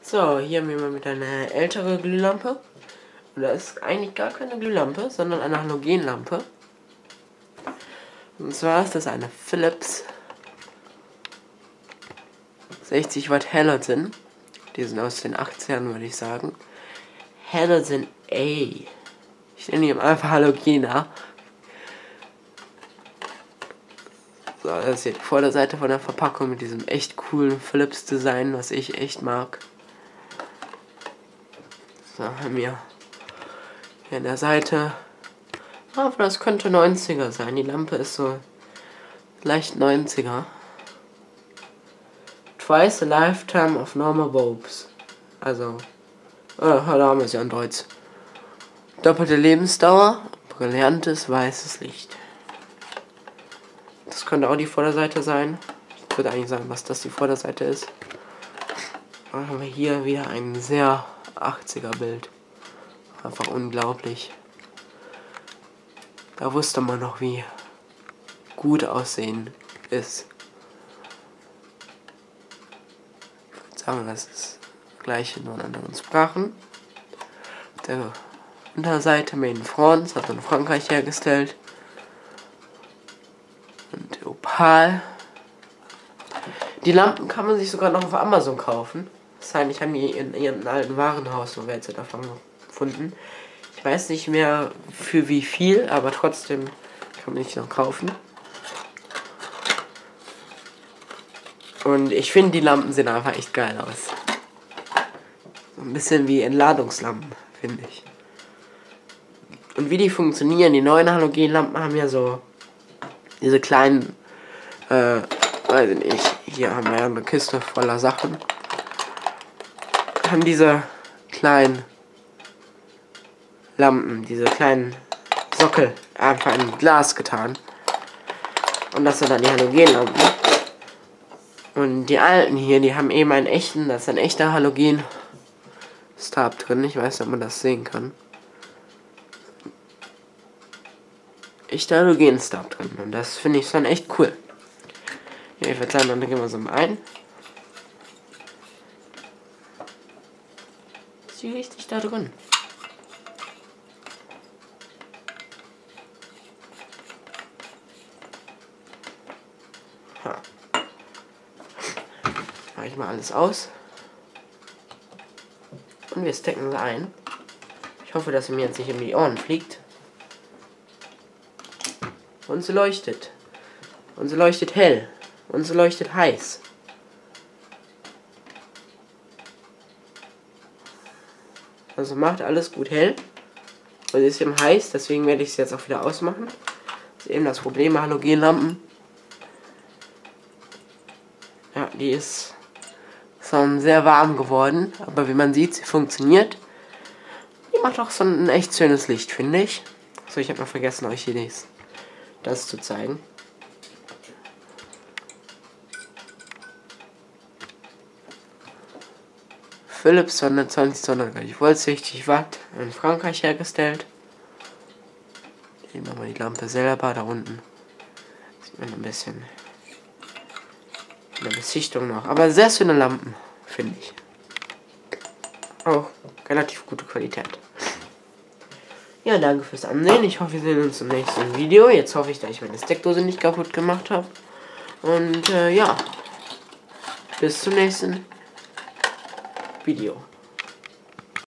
So, hier haben wir mal mit einer ältere Glühlampe. Und da ist eigentlich gar keine Glühlampe, sondern eine Halogenlampe. Und zwar ist das eine Philips 60 Watt Halogen. Die sind aus den 80ern, würde ich sagen. Halogen A. Ich nenne ihn einfach Halogena. So, das ist hier die Vorderseite von der Verpackung mit diesem echt coolen Philips Design, was ich echt mag. So, haben wir hier an der Seite. Aber das könnte 90er sein. Die Lampe ist so leicht 90er. Twice a lifetime of normal bulbs. Also, da haben wir es ja in Deutsch. Doppelte Lebensdauer, brillantes weißes Licht. Das könnte auch die Vorderseite sein. Ich würde eigentlich sagen, dass das die Vorderseite ist. Dann haben wir hier wieder ein sehr 80er Bild. Einfach unglaublich. Da wusste man noch, wie gut Aussehen ist. Ich würde sagen, das ist das gleiche, nur in anderen Sprachen. Der Unterseite Made in France, hat in Frankreich hergestellt. Und Opal. Die Lampen kann man sich sogar noch auf Amazon kaufen. Wahrscheinlich haben die in ihrem alten Warenhaus noch welche davon gefunden. Ich weiß nicht mehr für wie viel, aber trotzdem kann man sich noch kaufen. Und ich finde, die Lampen sehen einfach echt geil aus. So ein bisschen wie Entladungslampen, finde ich. Und wie die funktionieren, die neuen Halogenlampen haben ja so diese kleinen, weiß ich nicht, hier haben wir ja eine Kiste voller Sachen. Haben diese kleinen Lampen, diese kleinen Sockel einfach in Glas getan. Und das sind dann die Halogenlampen. Und die alten hier, die haben eben einen echten, das ist ein echter Halogen-Stab drin. Ich weiß nicht, ob man das sehen kann. Echter Halogen-Stab drin. Und das finde ich dann echt cool. Ja, ich würde sagen, dann gehen wir so mal ein. Ist die richtig da drin? Ha. Mache ich mal alles aus. Und wir stecken sie ein. Ich hoffe, dass sie mir jetzt nicht in die Ohren fliegt. Und sie leuchtet. Und sie leuchtet hell. Und sie leuchtet heiß. Also macht alles gut hell. Und sie ist eben heiß, deswegen werde ich sie jetzt auch wieder ausmachen. Das ist eben das Problem mit Halogenlampen. Ja, die ist schon sehr warm geworden. Aber wie man sieht, sie funktioniert. Die macht auch so ein echt schönes Licht, finde ich. So, ich habe mal vergessen, euch hier das zu zeigen. Philips 220 Volt 60 Watt in Frankreich hergestellt. Hier machen wir die Lampe selber da unten. Sieht man ein bisschen in der Besichtigung noch. Aber sehr schöne Lampen, finde ich. Auch relativ gute Qualität. Ja, danke fürs Ansehen. Ich hoffe, wir sehen uns im nächsten Video. Jetzt hoffe ich, dass ich meine Steckdose nicht kaputt gemacht habe. Und ja, bis zum nächsten Video.